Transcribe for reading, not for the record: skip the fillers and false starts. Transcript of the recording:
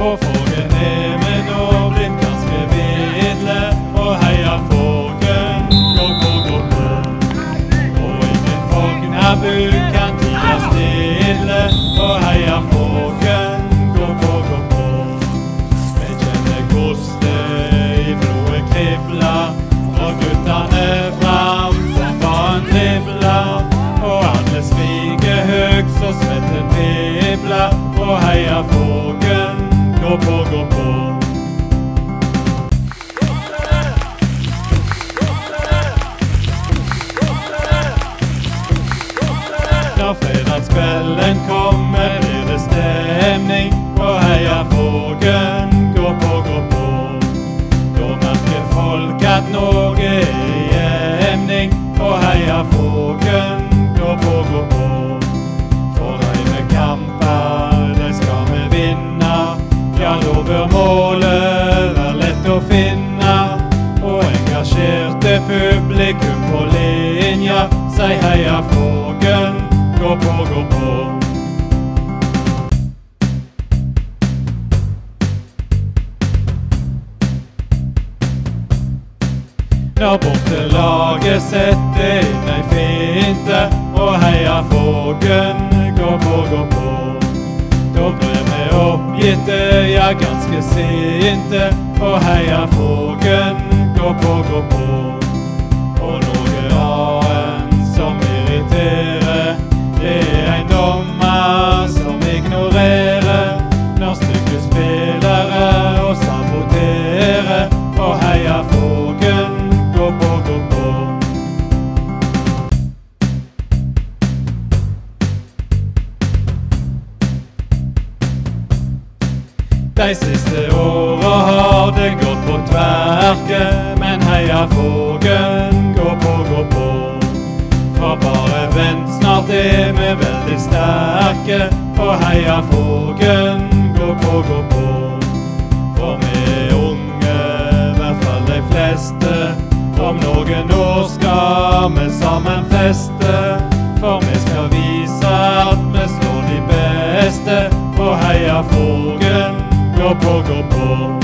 Og Fågen er med nå blitt ganske vidle, og heia Fågen, gå på. Og ingen Fognabu kan tia stille, og heia Fågen, gå på. Vi kjenner koste i blodet kribla, og guttane fram som barn dribla, og alle skriker høgt så svette pibla, og heia Fågen, gå på. Når fredagskvelden kommer blir det stemning, og heia Fågen, gå på. Da merker folk at noe er i emning, og heia Fågen, gå på. For reine kamper, det skal vi vinne, ja, da bør målet være lett å finne, og engasjerte publikum på linja, si heia Fågen, gå på. Når bortelaget setter inn ei finte, og heia Fågen, gå på. Da blir vi oppgitte, ja ganske sinte, og heia Fågen, gå på. Og noe annen som irriterer, det er en dommer som ignorerer når stykke spillere og saboterer, og heia Fågen, gå på. De siste åra har det gått på tverke, men heia Fågen, gå på. For bare vent, snart er vi veldig sterke, og heia Fågen, gå på. For vi er unge, i hvert fall de fleste, om noen år skal vi sammen feste, for vi skal vise at vi slår de beste, og heia Fågen, gå på.